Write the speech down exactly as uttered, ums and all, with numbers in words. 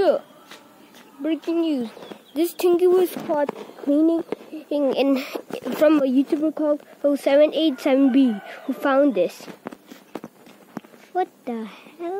Yeah. Breaking news. This Tinky was caught cleaning in, in from a YouTuber called oh seven eight seven B who found this. What the hell?